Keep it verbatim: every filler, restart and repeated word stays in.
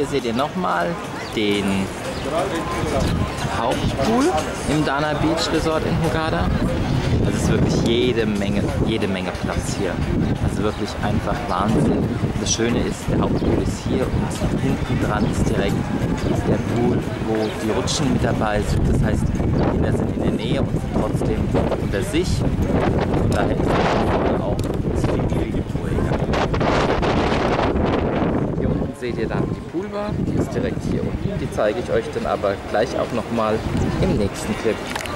hier seht ihr nochmal den Hauptpool im Dana Beach Resort in Hurghada. Das ist wirklich jede Menge, jede Menge Platz hier. Also wirklich einfach Wahnsinn. Das Schöne ist, der Hauptpool ist hier und hinten dran ist direkt der Pool, wo die Rutschen mit dabei sind. Das heißt, die Kinder sind in der Nähe und sind trotzdem unter sich. Und daher ist es auch viel, viel ruhiger. Hier unten seht ihr dann die Poolbar, die ist direkt hier unten. Die zeige ich euch dann aber gleich auch nochmal im nächsten Clip.